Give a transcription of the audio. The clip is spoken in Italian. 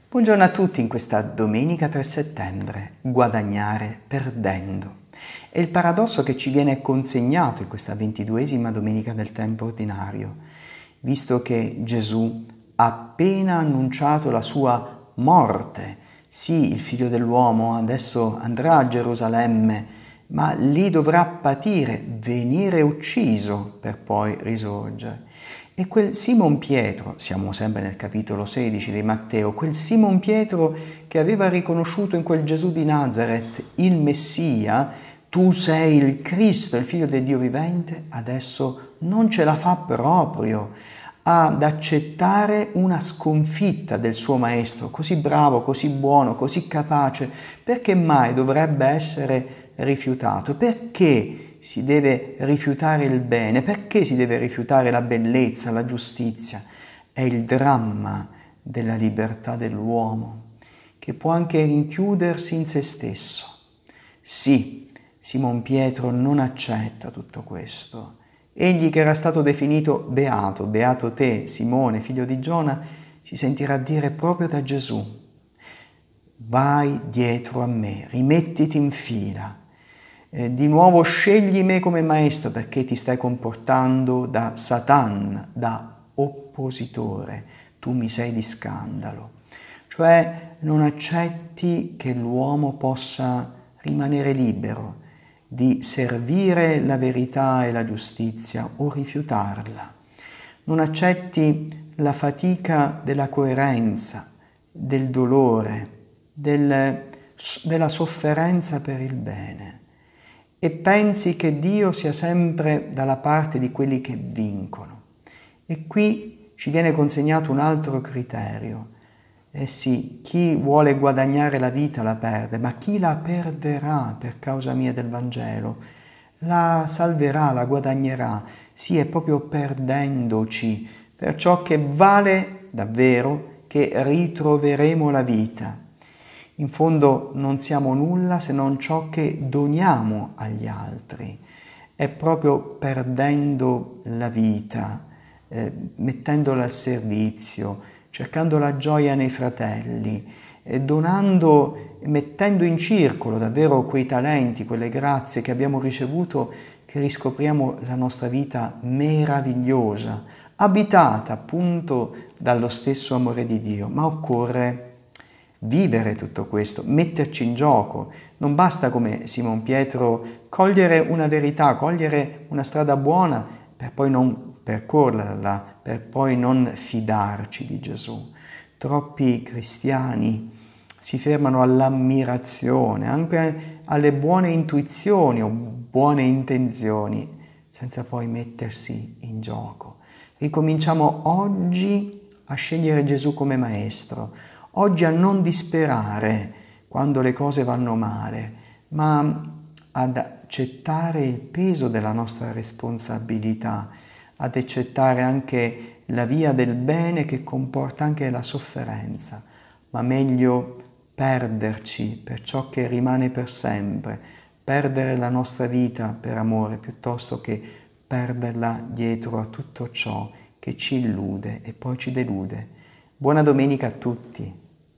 Buongiorno a tutti in questa domenica 3 settembre, guadagnare perdendo. È il paradosso che ci viene consegnato in questa 22esima domenica del tempo ordinario, visto che Gesù ha appena annunciato la sua morte. Sì, il figlio dell'uomo adesso andrà a Gerusalemme, ma lì dovrà patire, venire ucciso per poi risorgere. E quel Simon Pietro, siamo sempre nel capitolo 16 di Matteo, quel Simon Pietro che aveva riconosciuto in quel Gesù di Nazaret il Messia, tu sei il Cristo, il figlio del Dio vivente, adesso non ce la fa proprio ad accettare una sconfitta del suo maestro, così bravo, così buono, così capace. Perché mai dovrebbe essere rifiutato? Perché si deve rifiutare il bene? Perché si deve rifiutare la bellezza, la giustizia? È il dramma della libertà dell'uomo, che può anche rinchiudersi in se stesso. Sì, Simon Pietro non accetta tutto questo. Egli che era stato definito beato, beato te, Simone, figlio di Giona, si sentirà dire proprio da Gesù: vai dietro a me, rimettiti in fila. Di nuovo scegli me come maestro perché ti stai comportando da Satan, da oppositore. Tu mi sei di scandalo. Cioè non accetti che l'uomo possa rimanere libero di servire la verità e la giustizia o rifiutarla. Non accetti la fatica della coerenza, del dolore, della sofferenza per il bene e pensi che Dio sia sempre dalla parte di quelli che vincono. E qui ci viene consegnato un altro criterio. Eh sì, chi vuole guadagnare la vita la perde, ma chi la perderà per causa mia del Vangelo la salverà, la guadagnerà. Sì, è proprio perdendoci per ciò che vale davvero che ritroveremo la vita. In fondo non siamo nulla se non ciò che doniamo agli altri. È proprio perdendo la vita, mettendola al servizio, cercando la gioia nei fratelli, donando, mettendo in circolo davvero quei talenti, quelle grazie che abbiamo ricevuto, che riscopriamo la nostra vita meravigliosa, abitata appunto dallo stesso amore di Dio. Ma occorre vivere tutto questo, metterci in gioco. Non basta, come Simon Pietro, cogliere una verità, cogliere una strada buona per poi non percorrerla, per poi non fidarci di Gesù. Troppi cristiani si fermano all'ammirazione, anche alle buone intuizioni o buone intenzioni, senza poi mettersi in gioco. Ricominciamo oggi a scegliere Gesù come maestro, oggi a non disperare quando le cose vanno male, ma ad accettare il peso della nostra responsabilità, ad accettare anche la via del bene che comporta anche la sofferenza, ma meglio perderci per ciò che rimane per sempre, perdere la nostra vita per amore piuttosto che perderla dietro a tutto ciò che ci illude e poi ci delude. Buona domenica a tutti!